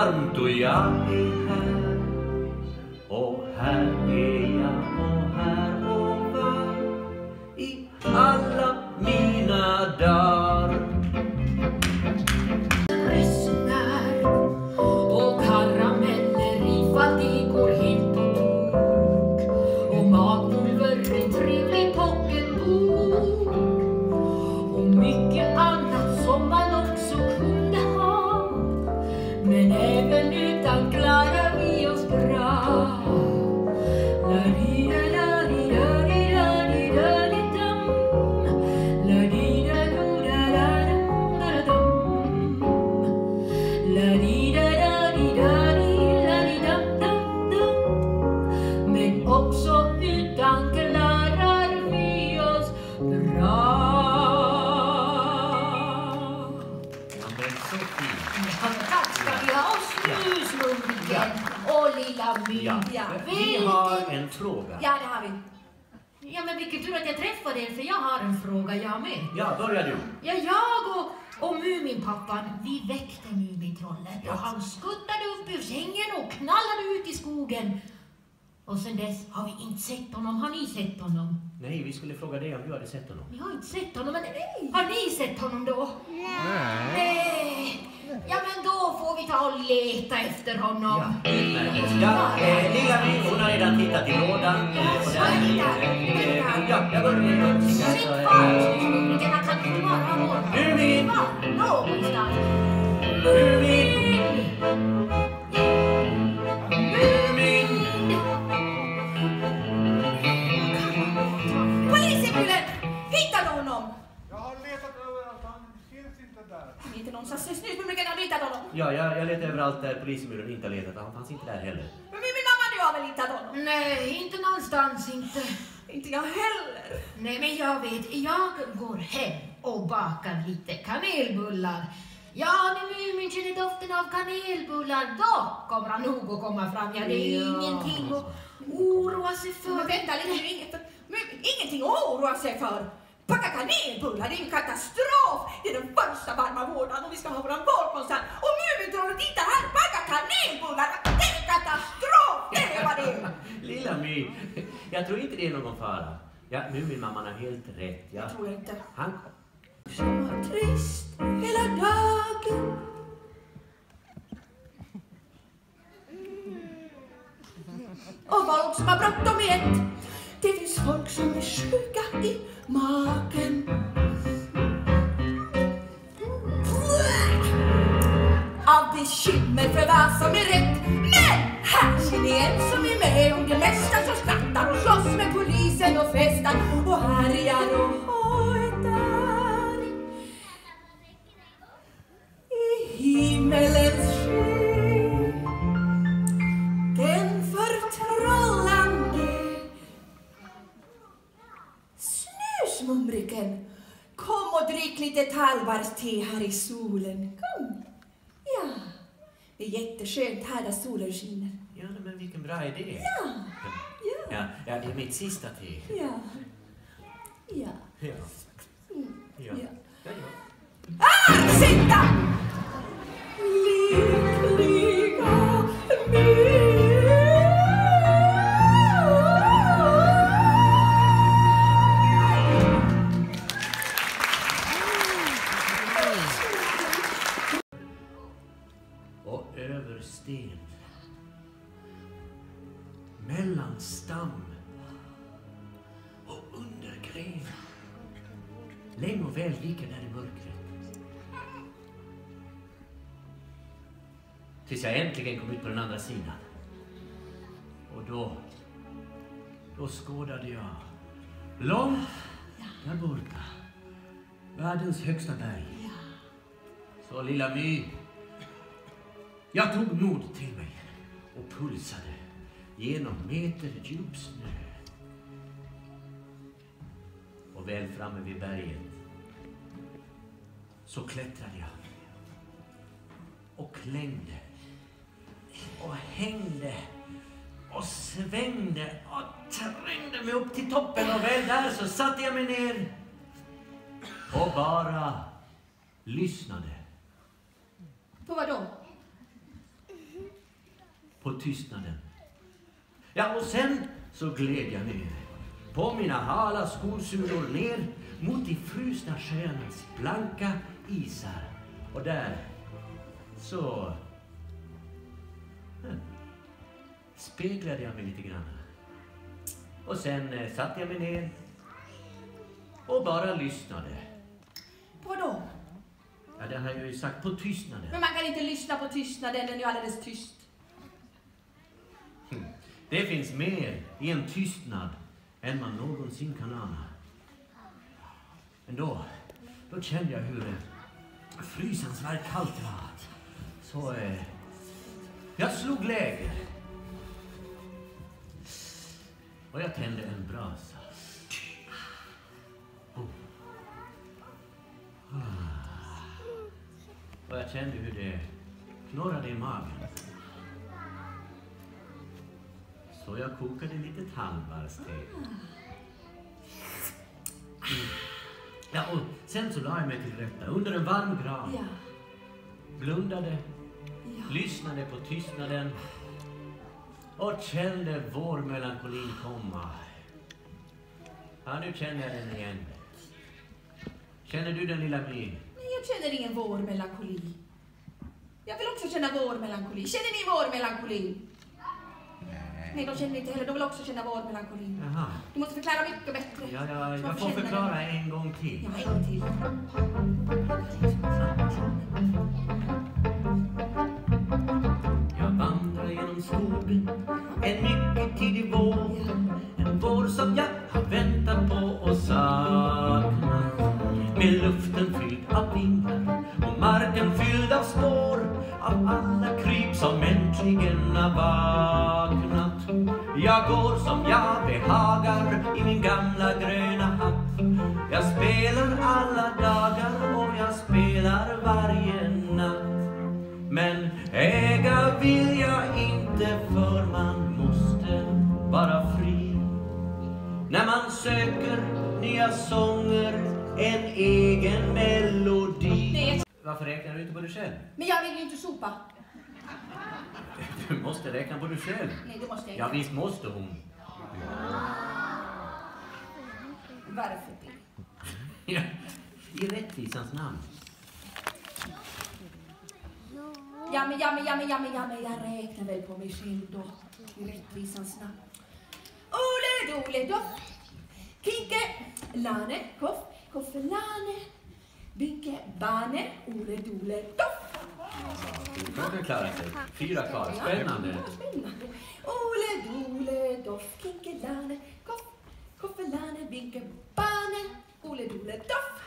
varmt och jag är här. Och här är jag och här och var i alla mina dagar. Röstnar och karameller ifall det går helt på tok. Och matpulver, en trevlig pocketbok. Och mycket annat som man också kunde ha. Men även utan klarar vi oss bra. Men också utan klarar vi oss bra. Ja, men så fint. Ja, tack ska vi ha snusmumriken och lilla Mynja. Vi har en fråga. Ja, det har vi. Ja, men vilken tur att jag träffade er, för jag har en fråga jag med. Ja, börja du. Ja, jag och Muminpappan, vi väckte Mumintrollet. Ja. Och han skuttade upp ur sängen och knallade ut i skogen. Och sen dess har vi inte sett honom. Har ni sett honom? Nej, vi skulle fråga dig om du hade sett honom. Vi har inte sett honom, men har ni sett honom då? Nej. Ja, men då får vi ta och leta efter honom. Ja, lilla My, hon har redan tittat i lådan. Jag börjar. Sitt kvar, snusmumriken, han kan inte vara vår. Mumin! Någonstans. Mumin! Mumin! Polisbilen! Hittar du honom? Jag har letat överallt, han finns inte där. Inte någonstans. Snusmumriken har hittat honom. Ja, jag letade överallt där polismuren inte har letat. Han fanns inte där heller. Men min mamma, du har väl hittat honom? Nej, inte någonstans, inte. Inte jag heller. Nej, men jag vet, jag går hem och bakar lite kanelbullar. Ja, när Mumin känner doften av kanelbullar, då kommer han nog att komma fram. Ja, det är ingenting att oroa sig för. Men vänta lite, ingenting att oroa sig för. Packa kanelbullar, det är en katastrof. Det är den första varma vården och vi ska ha våran vårkonsert. Och Mumintrollet inte här, packa kanelbullar. Det är en katastrof, det är vad det är. Lilla My, jag tror inte det är någon fara. Ja, Muminmamman har helt rätt. Ja. Jag tror inte. Han... Som var trist hela dagen. Och folk som har bråttom i ett. Det finns folk som är sjuka i magen. Av bekymmer för vad som är rätt. Men här ser ni en som är med om det mesta, som skrattar och slåss med polisen och festar och härjar och hojtar. I himmelens sky, den förtrollande snusmumriken. Kom och drick lite tallbarste här i solen. Kom. Ja, det är jätteskönt här där solen skiner. Ja, men vilken bra idé. Ja. Ja, det är mitt sista te. Ja. Ja. Ja. Mm. Ja. Ja. Ja. Sitta! Lyckliga My. Och över sten, mellan stam och under gren, länge och väl ligger där i mörkret. Tills jag äntligen kom ut på den andra sidan. Och då skådade jag långt där borta, världens högsta berg. Så lilla My, jag tog mod till mig och pulsade genom meter djup snö. Och väl framme vid berget så klättrade jag och klängde och hängde och svängde och trängde mig upp till toppen, och väl där så satte jag mig ner och bara lyssnade. På vad då? på tystnaden. Ja, och sen så gled jag ner på mina hala skolsulor ner mot de frusna sjöarnas blanka isar. Och där så speglade jag mig lite grann. Och sen satte jag mig ner och bara lyssnade. På då? Ja, det har jag ju sagt, på tystnaden. Men man kan inte lyssna på tystnaden, den är ju alldeles tyst. Det finns mer i en tystnad än man någonsin kan ana. Men då kände jag hur frysensvärt kallt det var. Så jag slog läger. Och jag tände en brasa. Och jag kände hur det knorrade i magen. Så jag kokade lite tandvarste. Ja, och sen så la jag mig till rätta under en varm gran. Ja. Blundade, lyssnade på tystnaden och kände vår melankolin komma. Ja, nu känner jag den igen. Känner du den, lilla My? Nej, jag känner ingen vår melankoli. Jag vill också känna vår melankoli. Känner ni vår melankoli? Nej, de känner inte heller. De vill också känna vår melankoli. Jaha. Du måste förklara mycket bättre. Ja, jag får förklara en gång till. Ja, en gång till. Jag vandrar genom skogen en mycket tidig vår. En vår som jag har väntat på och saknat. Med luften fylld av vindar och marken fylld av spår av alla kryp som äntligen har vaknat. Jag går som jag behagar i min gamla gröna hatt. Jag spelar alla dagar och jag spelar varje natt. Men äga vill jag inte, för man måste vara fri. När man söker nya sånger, en egen melodi. Nej. Varför räknar du inte på dig själv? Men jag vill ju inte sopa. Du måste räkna på dig själv. Nej, det måste jag Ja, inte. visst måste hon. Varför det? Ja, i rättvisans namn. Ja, men jag räknar väl på mig själv då. I rättvisans namn. Ole dole doff, kinke lane, koffe lane, binke bane, ole dole doff. Ja, du kan klara sig. 4 kvar. Spännande. Spännande. Ole dole doff, kinke lane, koffe lane, binke bane, ole dole doff.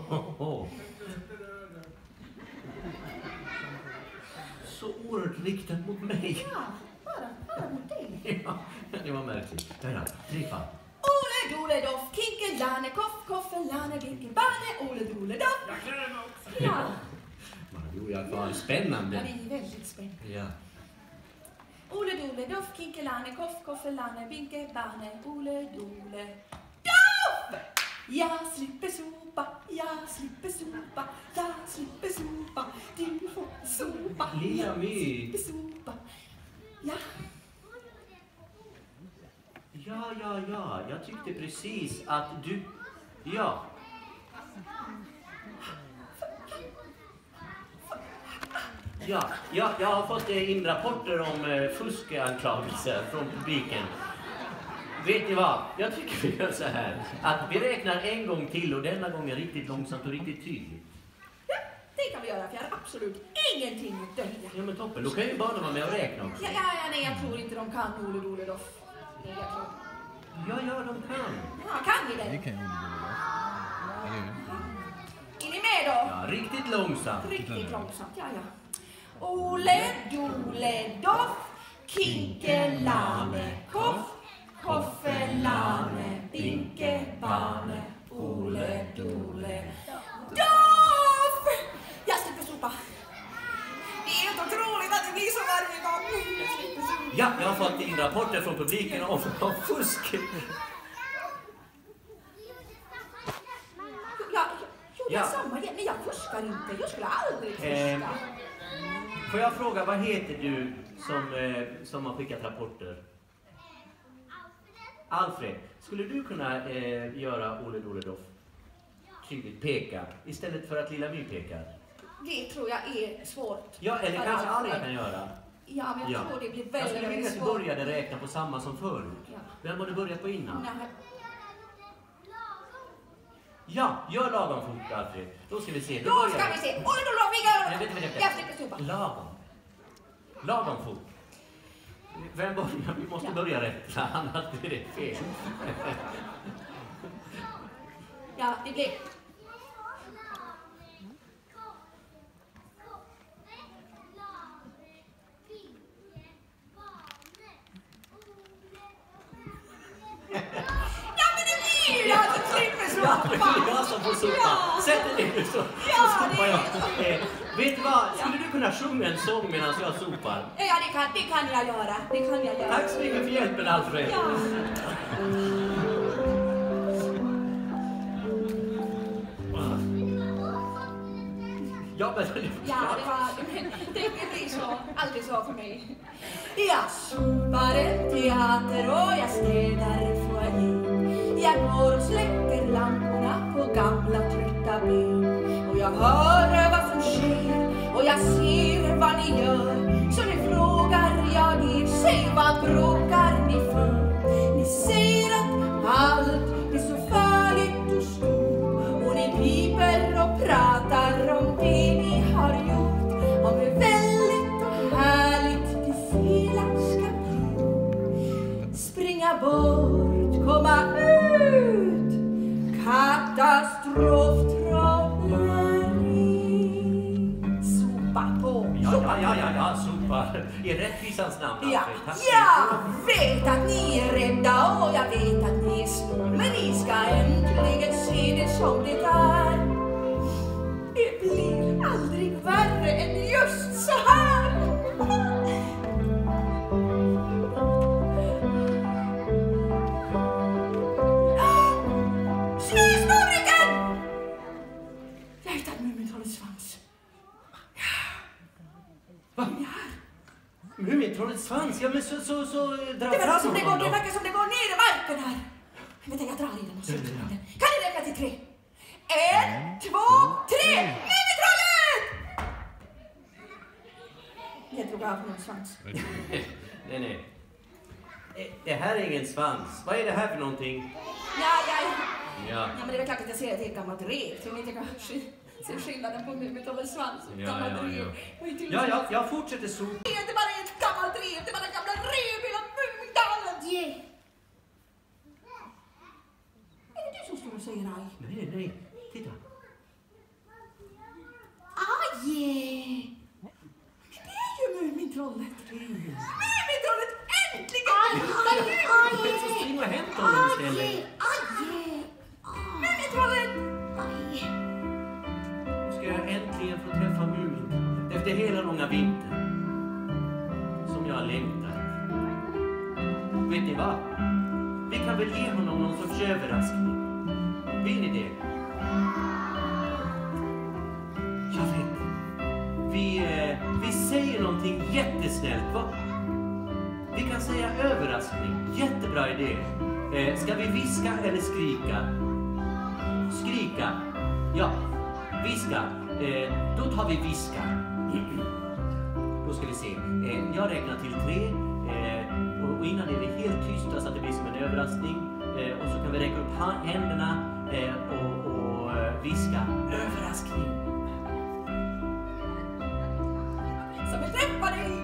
Så oerhört riktat mot mig. Ja, bara mot dig. Ja, det var märkligt. Där, 3 fall. Ole dole doff, kinke lane, koffe lane, binke bane, ole dole doff. Jag klarar mig också. Ja. Jo, jag var Ja, spännande. det är väldigt spännande. Ja. Ole dole doff, kinke lane, koffe lane, binke bane, ole dole doff! Jag slipper sopa, jag slipper sopa, jag slipper sopa, du får sopa. Lilla My. Jag slipper sopa. Ja. Ja. Jag tyckte precis att du... Ja. Ja, jag har fått in rapporter om fuskanklagelser från publiken. Vet ni vad? Jag tycker vi gör så här. Att vi räknar en gång till och denna gången riktigt långsamt och riktigt tydligt. Ja, det kan vi göra för jag har absolut ingenting att dölja. Ja, men toppen. Då kan ju barnen vara med och räkna också. Ja, nej, jag tror inte de kan ole dole doff. Nej, jag tror. Ja, de kan. Ja, kan ni det? Det kan jag inte göra. Är ni med då? Ja, riktigt långsamt. Riktigt långsamt, ja. Ole dole doff, kinke lane, koffe lane, binke bane, ole dole doff! Jag slipper sopa. Det är helt otroligt att det blir så varje gång. Jag slipper sopa. Ja, jag har fått in rapporter från publiken om fusk. Ja, samma igen, men jag fuskar inte. Jag skulle aldrig fuska. Får jag fråga, vad heter du som har skickat rapporter? Alfred. Skulle du kunna göra Ole Doledoff? Tydligt peka, istället för att Lilla My pekar? Det tror jag är svårt. Ja, eller kanske alla kan göra. Ja, men jag tror det blir väldigt svårt. Jag vill att du började räkna på samma som förut. Ja. Vem har du börjat på innan? Nej. Ja, gör lagom fort, Alfred. Då ska vi se. Då ska vi se. Ole Doledoff, vi gör... Jag slipper stupa. Lagom fort. Vem börjar? Vi måste börja rätt. Annars blir det fel. Ja, det blir... Jag som får sopa. Sätt dig ner så sopar jag. Vet du vad? Skulle du kunna sjunga en sång medan jag sopar? Ja, det kan jag göra. Tack så mycket för hjälpen, Alfred. Ja. Ja, men... Det blir så. Alltid så för mig. Jag sopar en teater och jag städar foajén. Jag går och släcker lamporna på gamla trötta ben. Och jag hör vad som sker och jag ser vad ni gör. Så nu frågar jag er, säg vad bråkar ni för? Ni säger att allt är så farligt och stort. Och ni piper och pratar om det ni har gjort. Om hur väldigt och härligt det sedan ska bli. Springa bort, komma ut, katastroftrolleri. Sopa på. Ja, sopa. I rättvisans namn. Ja, jag vet att ni är rädda och jag vet att ni är små. Men ni ska äntligen se det som det är. Det blir aldrig värre än just så här. Snösnorriken! Jag hittar Mumintrollets svans. Va? Mumintrollets svans? Ja, men så dra Det fram verkar det verkar som det går ner i marken här. Vänta, jag drar i den och så. Kan ni räkna till 3? 1, 2, 3! Mumintrollet! Jag drog av någon svans. Nej. Det här är ingen svans. Vad är det här för någonting? Ja, men det är väl klart att jag ser att det är ett gammalt rev. Så ni inte kan se skillnaden på Mumintrollets svans och gammalt rev. Ja, jag fortsätter sopa. Det är inte bara ett gammalt rev, det är bara gamla rev hela Mumindalen. Är det du som står och säger aj? Nej. Titta. Aj! Det är ju Mumintrollet. Mumintrollet, äntligen! Så spring och hämta honom istället. Mumintrollet! Nu ska jag äntligen få träffa Mumintrollet. Efter hela långa vintern. Som jag längtar. Vet ni vad? Vi kan väl ge honom någon sorts överraskning. Vill ni det? Jag vet. Vi säger någonting jättesnällt, va? Vi kan säga överraskning. Jättebra idé. Ska vi viska eller skrika? Skrika. Ja, viska. Då tar vi viska. Då ska vi se. Jag räknar till 3. Och innan är det helt tysta så att det blir som en överraskning. Och så kan vi räcka upp händerna och viska. Överraskning. Så vi träffar dig!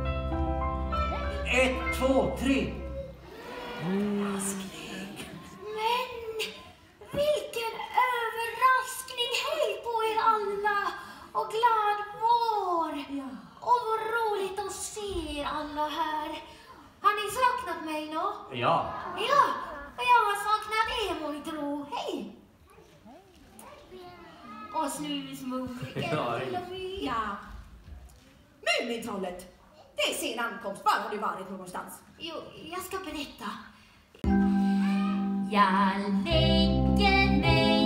1, 2, 3. Men vilken överraskning! Hej på er alla! Och glad vår! Ja. Och vad roligt att se er alla här. Har ni saknat mig nå? Ja. Ja, och jag har saknat er, må ni tro. Hej! Och snusmumriken. Ja. Mumintrollet, det är sin ankomst. Var har du varit någonstans? Jo, jag ska berätta. Jag lägger mig